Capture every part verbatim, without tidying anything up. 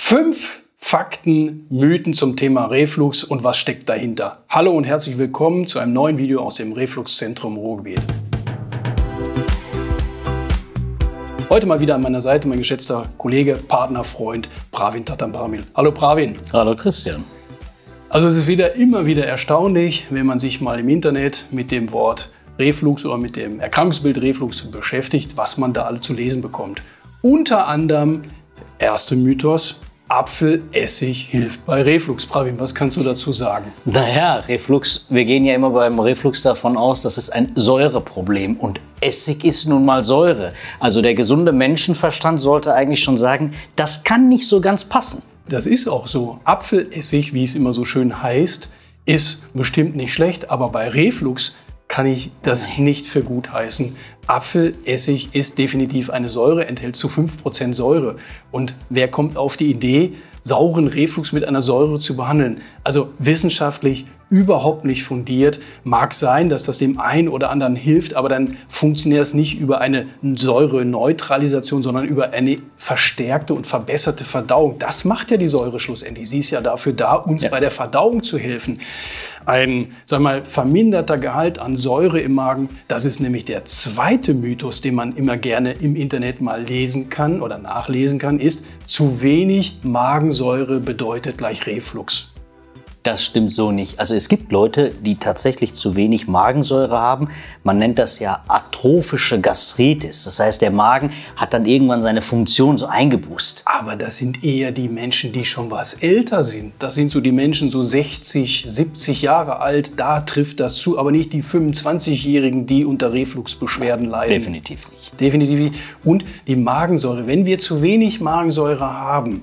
Fünf Fakten, Mythen zum Thema Reflux und was steckt dahinter. Hallo und herzlich willkommen zu einem neuen Video aus dem Refluxzentrum Ruhrgebiet. Heute mal wieder an meiner Seite mein geschätzter Kollege, Partner, Freund Pravin Tattambaramil. Hallo Pravin. Hallo Christian. Also es ist wieder immer wieder erstaunlich, wenn man sich mal im Internet mit dem Wort Reflux oder mit dem Erkrankungsbild Reflux beschäftigt, was man da alle zu lesen bekommt. Unter anderem, erster Mythos, Apfelessig hilft bei Reflux. Pravin, was kannst du dazu sagen? Naja, Reflux, wir gehen ja immer beim Reflux davon aus, das ist ein Säureproblem und Essig ist nun mal Säure. Also der gesunde Menschenverstand sollte eigentlich schon sagen, das kann nicht so ganz passen. Das ist auch so. Apfelessig, wie es immer so schön heißt, ist bestimmt nicht schlecht, aber bei Reflux kann ich das nicht für gut heißen. Apfelessig ist definitiv eine Säure, enthält zu fünf Prozent Säure. Und wer kommt auf die Idee, sauren Reflux mit einer Säure zu behandeln? Also wissenschaftlich überhaupt nicht fundiert. Mag sein, dass das dem einen oder anderen hilft, aber dann funktioniert es nicht über eine Säureneutralisation, sondern über eine verstärkte und verbesserte Verdauung. Das macht ja die Säure schlussendlich. Sie ist ja dafür da, uns ja. bei der Verdauung zu helfen. Ein, sag mal, verminderter Gehalt an Säure im Magen, das ist nämlich der zweite Mythos, den man immer gerne im Internet mal lesen kann oder nachlesen kann, ist, zu wenig Magensäure bedeutet gleich Reflux. Das stimmt so nicht. Also es gibt Leute, die tatsächlich zu wenig Magensäure haben. Man nennt das ja atrophische Gastritis. Das heißt, der Magen hat dann irgendwann seine Funktion so eingeboost. Aber das sind eher die Menschen, die schon was älter sind. Das sind so die Menschen so sechzig, siebzig Jahre alt. Da trifft das zu, aber nicht die fünfundzwanzigjährigen, die unter Refluxbeschwerden leiden. Definitiv nicht. Definitiv nicht. Und die Magensäure. Wenn wir zu wenig Magensäure haben,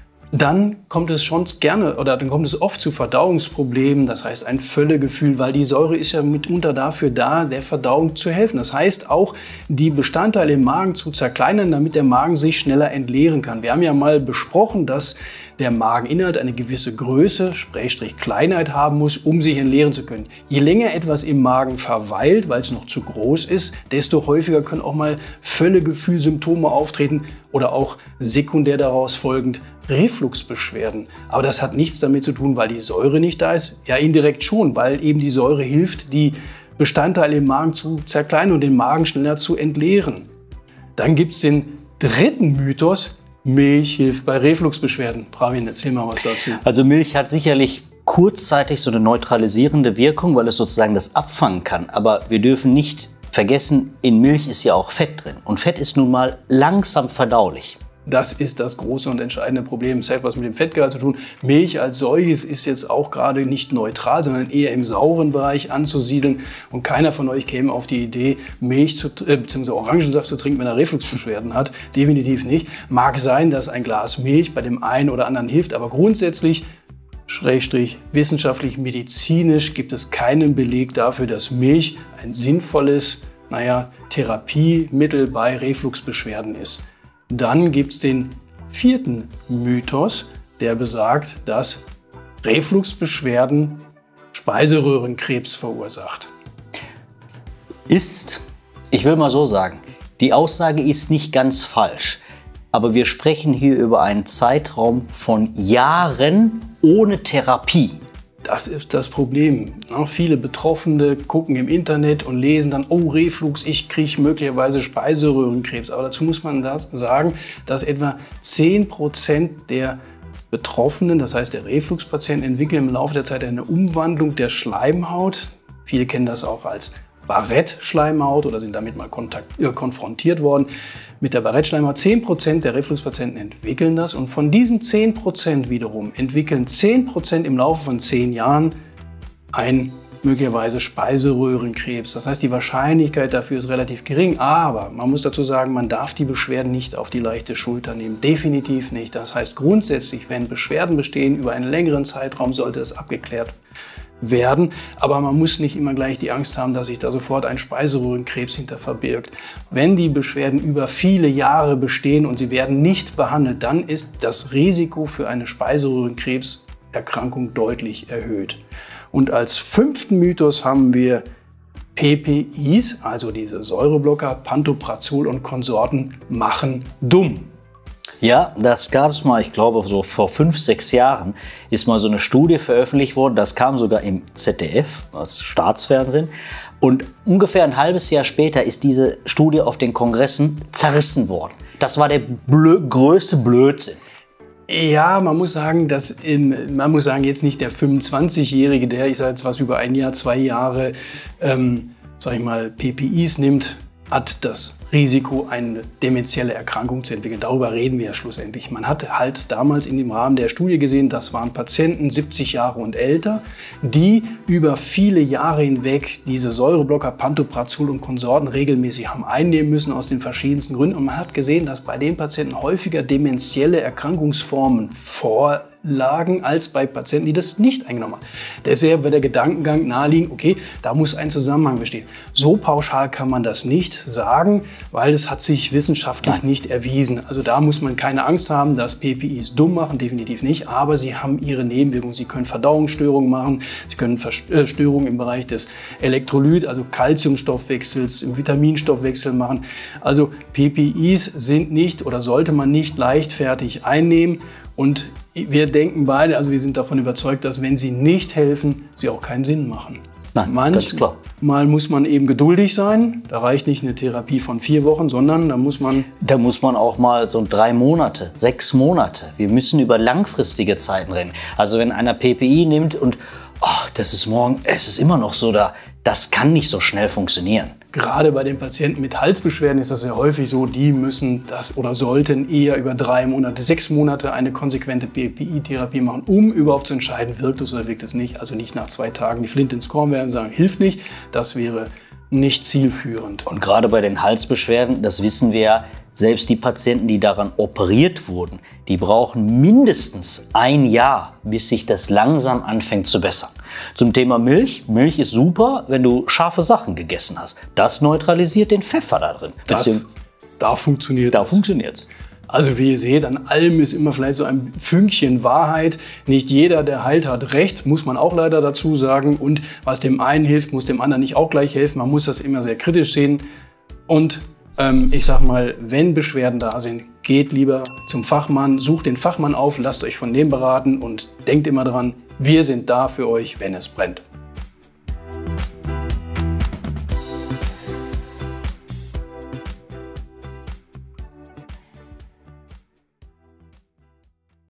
dann kommt es schon gerne oder dann kommt es oft zu Verdauungsproblemen, das heißt ein Völlegefühl, weil die Säure ist ja mitunter dafür da, der Verdauung zu helfen. Das heißt auch, die Bestandteile im Magen zu zerkleinern, damit der Magen sich schneller entleeren kann. Wir haben ja mal besprochen, dass der Mageninhalt eine gewisse Größe, Schrägstrich Kleinheit haben muss, um sich entleeren zu können. Je länger etwas im Magen verweilt, weil es noch zu groß ist, desto häufiger können auch mal Völlegefühlsymptome auftreten oder auch sekundär daraus folgend Refluxbeschwerden. Aber das hat nichts damit zu tun, weil die Säure nicht da ist. Ja, indirekt schon, weil eben die Säure hilft, die Bestandteile im Magen zu zerkleinern und den Magen schneller zu entleeren. Dann gibt es den dritten Mythos, Milch hilft bei Refluxbeschwerden. Pravin, erzähl mal was dazu. Also Milch hat sicherlich kurzzeitig so eine neutralisierende Wirkung, weil es sozusagen das abfangen kann. Aber wir dürfen nicht vergessen, in Milch ist ja auch Fett drin. Und Fett ist nun mal langsam verdaulich. Das ist das große und entscheidende Problem. Es hat was mit dem Fettgehalt zu tun. Milch als solches ist jetzt auch gerade nicht neutral, sondern eher im sauren Bereich anzusiedeln. Und keiner von euch käme auf die Idee, Milch zu, äh, bzw. Orangensaft zu trinken, wenn er Refluxbeschwerden hat. Definitiv nicht. Mag sein, dass ein Glas Milch bei dem einen oder anderen hilft, aber grundsätzlich, Schrägstrich, wissenschaftlich, medizinisch gibt es keinen Beleg dafür, dass Milch ein sinnvolles, naja, Therapiemittel bei Refluxbeschwerden ist. Dann gibt es den vierten Mythos, der besagt, dass Refluxbeschwerden Speiseröhrenkrebs verursacht. Ist, ich will mal so sagen, die Aussage ist nicht ganz falsch, aber wir sprechen hier über einen Zeitraum von Jahren ohne Therapie. Das ist das Problem. Viele Betroffene gucken im Internet und lesen dann, oh Reflux, ich kriege möglicherweise Speiseröhrenkrebs. Aber dazu muss man das sagen, dass etwa zehn Prozent der Betroffenen, das heißt der Refluxpatienten, entwickeln im Laufe der Zeit eine Umwandlung der Schleimhaut. Viele kennen das auch als Barrett-Schleimhaut oder sind damit mal kontakt, äh, konfrontiert worden. Mit der Barrett-Schleimhaut, zehn Prozent der Refluxpatienten entwickeln das und von diesen zehn Prozent wiederum entwickeln zehn Prozent im Laufe von zehn Jahren ein möglicherweise Speiseröhrenkrebs. Das heißt, die Wahrscheinlichkeit dafür ist relativ gering, aber man muss dazu sagen, man darf die Beschwerden nicht auf die leichte Schulter nehmen. Definitiv nicht. Das heißt, grundsätzlich, wenn Beschwerden bestehen über einen längeren Zeitraum, sollte das abgeklärt werden. Aber man muss nicht immer gleich die Angst haben, dass sich da sofort ein Speiseröhrenkrebs hinter verbirgt. Wenn die Beschwerden über viele Jahre bestehen und sie werden nicht behandelt, dann ist das Risiko für eine Speiseröhrenkrebserkrankung deutlich erhöht. Und als fünften Mythos haben wir P P Is, also diese Säureblocker, Pantoprazol und Konsorten, machen dumm. Ja, das gab es mal, ich glaube, so vor fünf, sechs Jahren ist mal so eine Studie veröffentlicht worden. Das kam sogar im Z D F, das Staatsfernsehen. Und ungefähr ein halbes Jahr später ist diese Studie auf den Kongressen zerrissen worden. Das war der blö- größte Blödsinn. Ja, man muss sagen, dass im, man muss sagen, jetzt nicht der fünfundzwanzigjährige, der, ich sage jetzt was über ein Jahr, zwei Jahre, ähm, sag ich mal, P P Is nimmt, hat das Risiko, eine dementielle Erkrankung zu entwickeln. Darüber reden wir ja schlussendlich. Man hat halt damals in dem Rahmen der Studie gesehen, das waren Patienten siebzig Jahre und älter, die über viele Jahre hinweg diese Säureblocker Pantoprazol und Konsorten regelmäßig haben einnehmen müssen aus den verschiedensten Gründen. Und man hat gesehen, dass bei den Patienten häufiger dementielle Erkrankungsformen vorlagen als bei Patienten, die das nicht eingenommen haben. Deshalb wird der Gedankengang naheliegen, okay, da muss ein Zusammenhang bestehen. So pauschal kann man das nicht sagen, weil es hat sich wissenschaftlich Nein. nicht erwiesen. Also da muss man keine Angst haben, dass P P Is dumm machen, definitiv nicht, aber sie haben ihre Nebenwirkungen. Sie können Verdauungsstörungen machen, sie können Störungen im Bereich des Elektrolyt, also Calciumstoffwechsels, im Vitaminstoffwechsel machen. Also P P Is sind nicht oder sollte man nicht leichtfertig einnehmen. Und wir denken beide, also wir sind davon überzeugt, dass wenn sie nicht helfen, sie auch keinen Sinn machen. Nein, Manch, ganz klar. Mal muss man eben geduldig sein. Da reicht nicht eine Therapie von vier Wochen, sondern da muss man... Da muss man auch mal so drei Monate, sechs Monate. Wir müssen über langfristige Zeiten reden. Also wenn einer P P I nimmt und oh, das ist morgen, es ist immer noch so da, das kann nicht so schnell funktionieren. Gerade bei den Patienten mit Halsbeschwerden ist das sehr häufig so, die müssen das oder sollten eher über drei Monate, sechs Monate eine konsequente P P I-Therapie machen, um überhaupt zu entscheiden, wirkt es oder wirkt es nicht. Also nicht nach zwei Tagen die Flinte ins Korn werfen und sagen, hilft nicht. Das wäre nicht zielführend. Und gerade bei den Halsbeschwerden, das wissen wir ja, selbst die Patienten, die daran operiert wurden, die brauchen mindestens ein Jahr, bis sich das langsam anfängt zu bessern. Zum Thema Milch. Milch ist super, wenn du scharfe Sachen gegessen hast. Das neutralisiert den Pfeffer da drin. Das, da funktioniert Da funktioniert's. Also wie ihr seht, an allem ist immer vielleicht so ein Fünkchen Wahrheit. Nicht jeder, der heilt, hat recht, muss man auch leider dazu sagen. Und was dem einen hilft, muss dem anderen nicht auch gleich helfen. Man muss das immer sehr kritisch sehen. Und ähm, ich sag mal, wenn Beschwerden da sind, geht lieber zum Fachmann, sucht den Fachmann auf, lasst euch von dem beraten und denkt immer dran, wir sind da für euch, wenn es brennt.